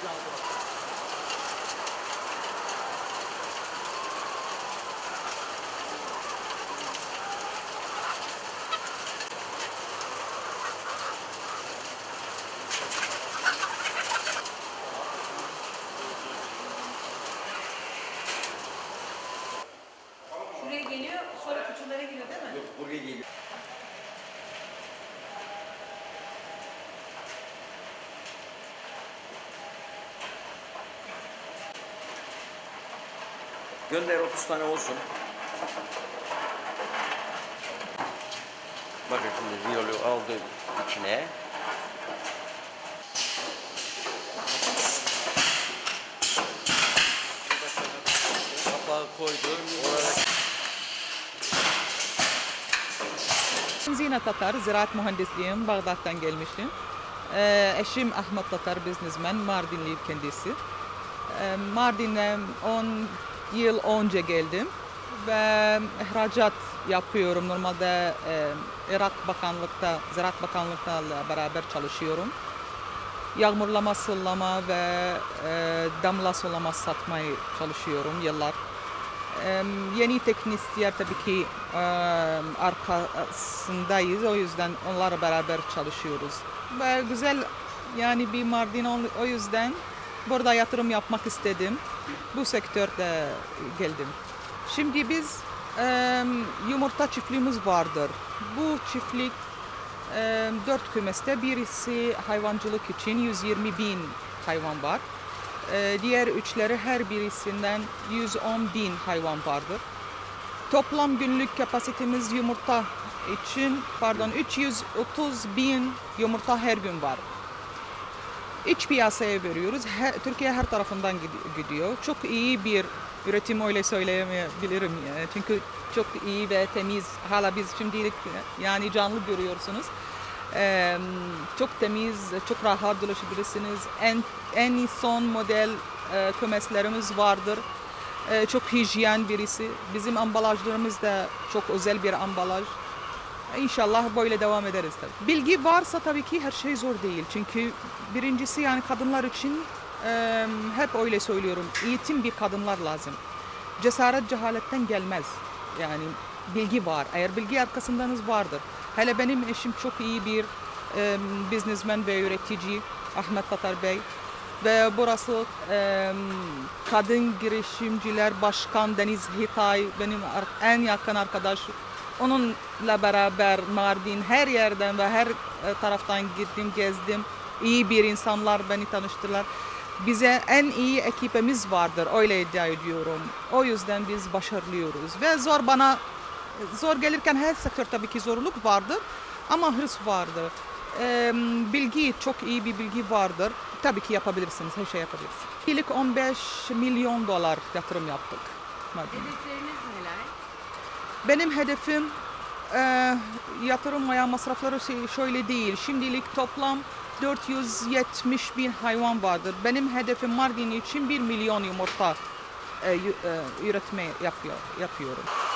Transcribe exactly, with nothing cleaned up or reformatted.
Şuraya geliyor, sonra küçüklere geliyor değil mi? Yok, buraya geliyor. Gönder otuz tane olsun. Bakın şimdi viyolu aldı içine. Kapağı koydu. Orada... Zina Tatar, ziraat mühendisliyim, Bağdat'tan gelmişim. Ee, eşim Ahmet Tatar, businessman, Mardinli kendisi. Ee, Mardin'e on yıl önce geldim ve ihracat yapıyorum. Normalde e, Irak Bakanlık'ta, Ziraat Bakanlık'ta beraber çalışıyorum. Yağmurlama, sulama ve e, damla sulama satmayı çalışıyorum yıllar. Ee, yeni teknisyen tabii ki e, arkasındayız. O yüzden onlarla beraber çalışıyoruz. Ve güzel yani bir Mardin o yüzden burada yatırım yapmak istedim. Bu sektörde geldim. Şimdi biz e, yumurta çiftliğimiz vardır. Bu çiftlik e, dört kümeste, birisi hayvancılık için yüz yirmi bin hayvan var. E, diğer üçleri her birisinden yüz on bin hayvan vardır. Toplam günlük kapasitemiz yumurta için pardon üç yüz otuz bin yumurta her gün var. İç piyasaya veriyoruz. Her, Türkiye her tarafından gidiyor. Çok iyi bir üretim, öyle söyleyemeyebilirim. Yani. Çünkü çok iyi ve temiz. Hala biz şimdilik yani canlı görüyorsunuz. Ee, çok temiz, çok rahat dolaşabilirsiniz. En, en son model e, kümeslerimiz vardır. E, çok hijyen birisi. Bizim ambalajlarımız da çok özel bir ambalaj. İnşallah böyle devam ederiz tabii. Bilgi varsa tabii ki her şey zor değil. Çünkü birincisi yani kadınlar için e, hep öyle söylüyorum. Eğitim bir kadınlar lazım. Cesaret cehaletten gelmez. Yani bilgi var. Eğer bilgi arkasındanız vardır. Hele benim eşim çok iyi bir e, businessman ve üretici Ahmet Tatar Bey. Ve burası e, kadın girişimciler başkan Deniz Hitay benim en yakın arkadaş. Onunla beraber Mardin her yerden ve her taraftan gittim, gezdim. İyi bir insanlar beni tanıştırdılar. Bize en iyi ekibimiz vardır, öyle iddia ediyorum. O yüzden biz başarılıyoruz. Ve zor bana, zor gelirken her sektör tabii ki zorluk vardır. Ama hırs vardır. Ee, bilgi, çok iyi bir bilgi vardır. Tabii ki yapabilirsiniz, her şey yapabilirsiniz. İlk on beş milyon dolar yatırım yaptık. Hedefleriniz neler? Benim hedefim e, yatırım veya masrafları şey, şöyle değil. Şimdilik toplam dört yüz yetmiş bin hayvan vardır. Benim hedefim Mardin için bir milyon yumurta e, e, üretme yapıyor, yapıyorum.